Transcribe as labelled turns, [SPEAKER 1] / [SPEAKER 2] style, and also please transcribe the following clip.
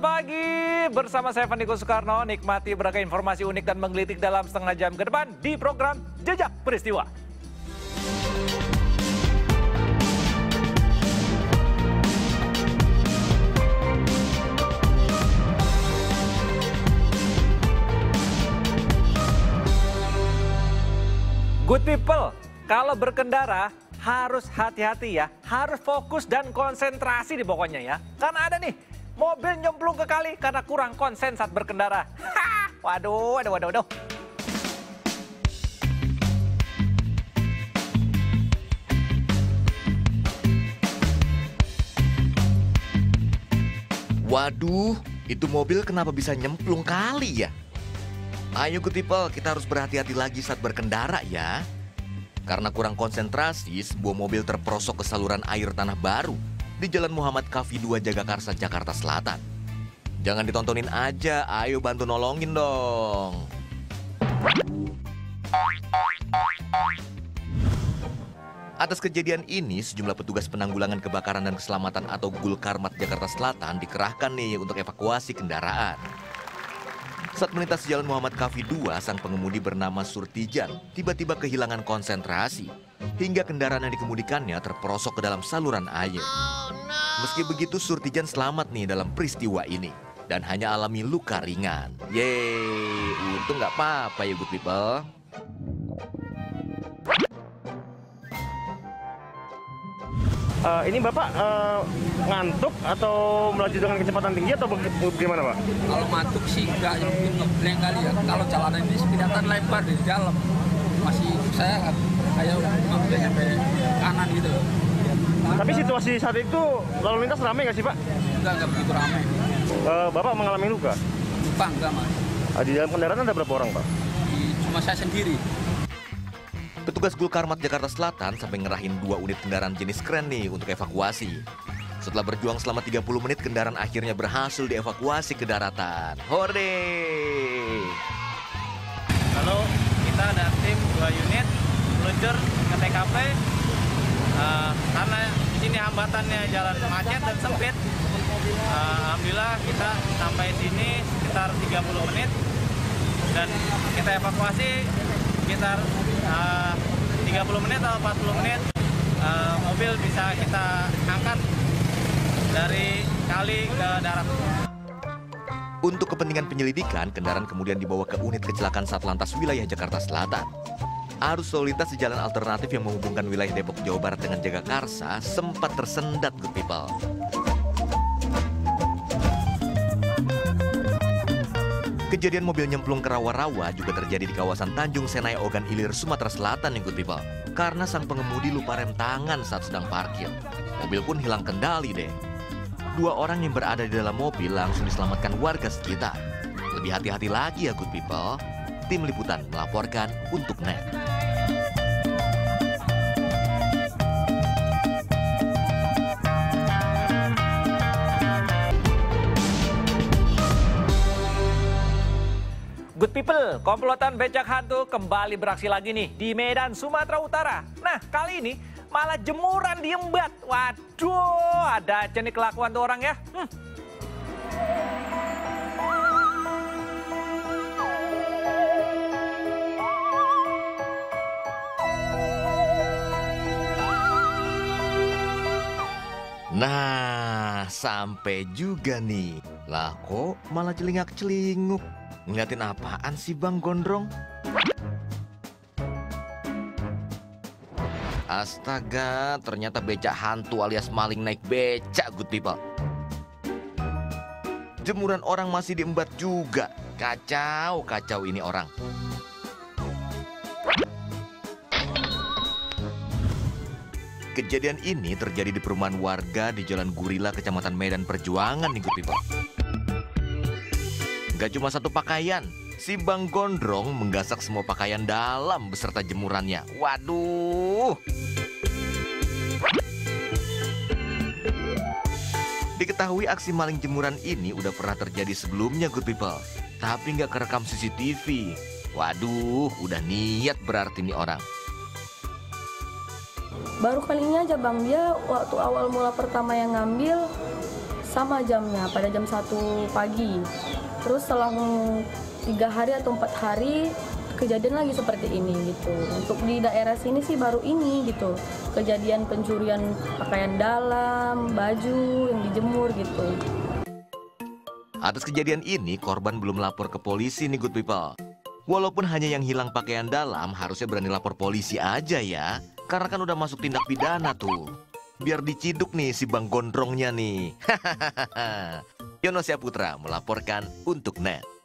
[SPEAKER 1] Selamat pagi, bersama saya Fandiko Soekarno. Nikmati beragam informasi unik dan menggelitik dalam setengah jam ke depan di program Jejak Peristiwa. Good people, kalau berkendara harus hati-hati ya, harus fokus dan konsentrasi di pokoknya ya. Karena ada nih, mobil nyemplung ke kali karena kurang konsen saat berkendara. Waduh.
[SPEAKER 2] Waduh, itu mobil kenapa bisa nyemplung kali ya? Ayo good people, kita harus berhati-hati lagi saat berkendara ya. Karena kurang konsentrasi, sebuah mobil terperosok ke saluran air Tanah Baru di Jalan Muhammad Kafi 2 Jagakarsa, Jakarta Selatan. Jangan ditontonin aja, ayo bantu nolongin dong. Atas kejadian ini, sejumlah petugas penanggulangan kebakaran dan keselamatan atau Gulkarmat Jakarta Selatan dikerahkan nih untuk evakuasi kendaraan. Saat melintas Jalan Muhammad Kafi 2, sang pengemudi bernama Surtijan tiba-tiba kehilangan konsentrasi hingga kendaraan yang dikemudikannya terperosok ke dalam saluran air. Meski begitu, Surtijan selamat nih dalam peristiwa ini dan hanya alami luka ringan. Yeay, untung nggak apa-apa ya good people.
[SPEAKER 3] Ini Bapak ngantuk atau melaju dengan kecepatan tinggi atau bagaimana Pak?
[SPEAKER 4] Kalau ngantuk sih enggak, yang mungkin ngeblank kali ya. Kalau jalanan ini kelihatan lebar di dalam. Masih saya kayak ngeblank sampai kanan gitu.
[SPEAKER 3] Tapi situasi saat itu lalu lintas ramai nggak sih Pak?
[SPEAKER 4] Enggak begitu ramai.
[SPEAKER 3] Bapak mengalami luka?
[SPEAKER 4] Lupa enggak mas.
[SPEAKER 3] Di dalam kendaraan ada berapa orang Pak?
[SPEAKER 4] Cuma saya sendiri.
[SPEAKER 2] Petugas Gulkarmat Jakarta Selatan sampai ngerahin 2 unit kendaraan jenis kren nih untuk evakuasi. Setelah berjuang selama 30 menit, kendaraan akhirnya berhasil dievakuasi ke daratan. Hore!
[SPEAKER 1] Lalu kita ada tim 2 unit meluncur ke TKP. Karena di sini hambatannya jalan macet dan sempit. Alhamdulillah kita sampai sini sekitar 30 menit dan kita evakuasi sekitar 30 menit atau 40 menit. Mobil bisa kita angkat dari kali ke darat.
[SPEAKER 2] Untuk kepentingan penyelidikan, kendaraan kemudian dibawa ke unit kecelakaan Satlantas wilayah Jakarta Selatan. Arus lalu lintas di jalan alternatif yang menghubungkan wilayah Depok, Jawa Barat dengan Jagakarsa sempat tersendat good people. Kejadian mobil nyemplung ke rawa-rawa juga terjadi di kawasan Tanjung Senai, Ogan Ilir, Sumatera Selatan yang good people. Karena sang pengemudi lupa rem tangan saat sedang parkir. Mobil pun hilang kendali deh. 2 orang yang berada di dalam mobil langsung diselamatkan warga sekitar. Lebih hati-hati lagi ya good people. Tim Liputan melaporkan untuk NET.
[SPEAKER 1] Good people, komplotan becak hantu kembali beraksi lagi nih di Medan, Sumatera Utara. Nah, kali ini malah jemuran diembat. Waduh, ada aja nih kelakuan tuh orang ya.
[SPEAKER 2] Nah, sampai juga nih. Lah kok malah celingak-celinguk? Ngeliatin apaan sih Bang Gondrong? Astaga, ternyata becak hantu alias maling naik becak good people. Jemuran orang masih diembat juga. Kacau ini orang. Kejadian ini terjadi di perumahan warga di Jalan Gurila, Kecamatan Medan Perjuangan nih good people. Gak cuma satu pakaian, si Bang Gondrong menggasak semua pakaian dalam beserta jemurannya. Waduh. Diketahui aksi maling jemuran ini udah pernah terjadi sebelumnya good people. Tapi nggak kerekam CCTV. Waduh, udah niat berarti nih orang.
[SPEAKER 5] Baru kali ini aja Bang, dia waktu awal mula pertama yang ngambil sama jamnya, pada jam 1 pagi. Terus selang 3 hari atau 4 hari kejadian lagi seperti ini gitu. Untuk di daerah sini sih baru ini gitu, kejadian pencurian pakaian dalam, baju yang dijemur gitu.
[SPEAKER 2] Atas kejadian ini, korban belum lapor ke polisi nih good people. Walaupun hanya yang hilang pakaian dalam, harusnya berani lapor polisi aja ya. Karena kan udah masuk tindak pidana tuh. Biar diciduk nih si Bang Gondrongnya nih. Yono Syahputra melaporkan untuk NET.